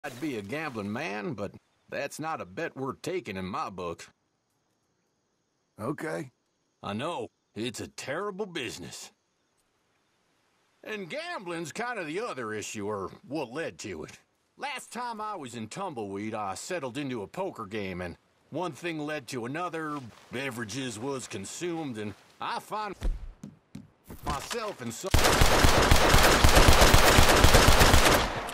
I'd be a gambling man, but that's not a bet worth taking in my book. Okay. I know, it's a terrible business. And gambling's kind of the other issue, or what led to it. Last time I was in Tumbleweed, I settled into a poker game, and one thing led to another, beverages was consumed, and I find myself in some...